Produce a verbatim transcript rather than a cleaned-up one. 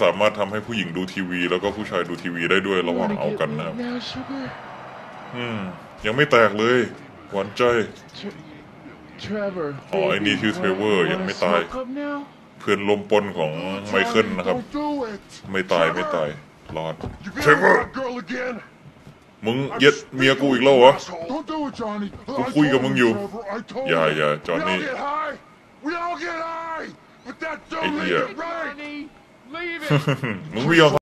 สามารถทำให้ผู้หญิงดูทีวีแล้วก็ผู้ชายดูทีวีได้ด้วยระหว่างเอากันนะครับอืมยังไม่แตกเลยหวานใจอ๋อไอ้นี่ชื่อเทรเวอร์ยังไม่ตายเพื่อนลมปนของไมเคิลนะครับไม่ตายไม่ตายรอดเทรเวอร์มึงเย็ดเมียกูอีกแล้วเหรอกูคุยกับมึงอยู่อย่าอย่าจอห์นนี่ไอ้เหี้ยมึงไม่ยอม